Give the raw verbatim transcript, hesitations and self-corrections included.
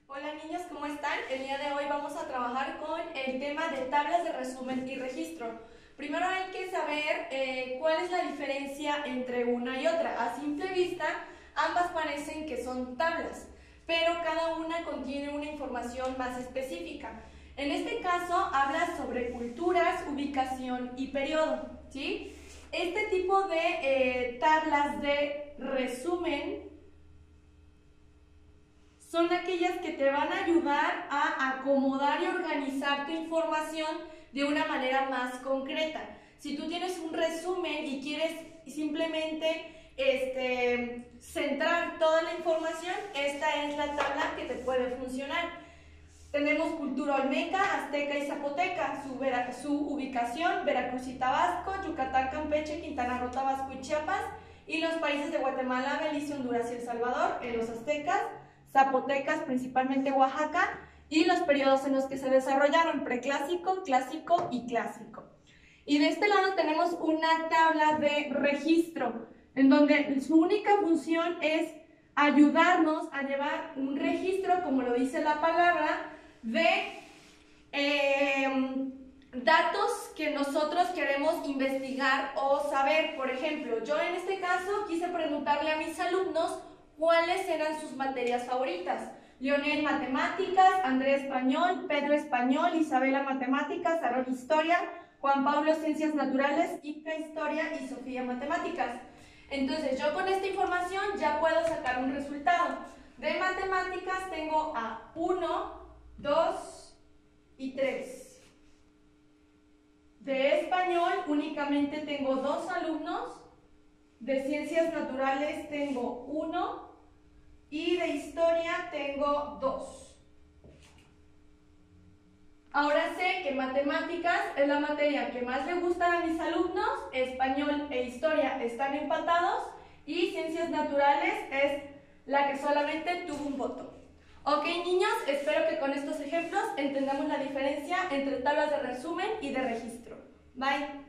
Hola niños, ¿cómo están? El día de hoy vamos a trabajar con el tema de tablas de resumen y registro. Primero hay que saber eh, cuál es la diferencia entre una y otra. A simple vista, ambas parecen que son tablas, pero cada una contiene una información más específica. En este caso, habla sobre culturas, ubicación y periodo, ¿sí? Este tipo de eh, tablas de resumen son aquellas que te van a ayudar a acomodar y organizar tu información de una manera más concreta. Si tú tienes un resumen y quieres simplemente este, centrar toda la información, esta es la tabla que te puede funcionar. Tenemos cultura olmeca, azteca y zapoteca, su, vera, su ubicación, Veracruz y Tabasco, Yucatán, Campeche, Quintana Roo, Tabasco y Chiapas, y los países de Guatemala, Belice, Honduras y El Salvador, en los aztecas, zapotecas, principalmente Oaxaca, y los periodos en los que se desarrollaron, preclásico, clásico y clásico. Y de este lado tenemos una tabla de registro, en donde su única función es ayudarnos a llevar un registro, como lo dice la palabra, de eh, datos que nosotros queremos investigar o saber. Por ejemplo, yo en este caso quise preguntarle a mis alumnos cuáles eran sus materias favoritas. Leonel, matemáticas; Andrés, español; Pedro, español; Isabela, matemáticas; Aaron, historia; Juan Pablo, ciencias naturales; Ica, historia; y Sofía, matemáticas. Entonces yo con esta información ya puedo sacar un resultado. De matemáticas tengo a uno, dos y tres. De español únicamente tengo dos alumnos. De ciencias naturales tengo uno. Y de historia tengo dos. Ahora sé que matemáticas es la materia que más le gusta a mis alumnos, español e historia están empatados y ciencias naturales es la que solamente tuvo un voto. Ok niños, espero que con estos ejemplos entendamos la diferencia entre tablas de resumen y de registro. Bye.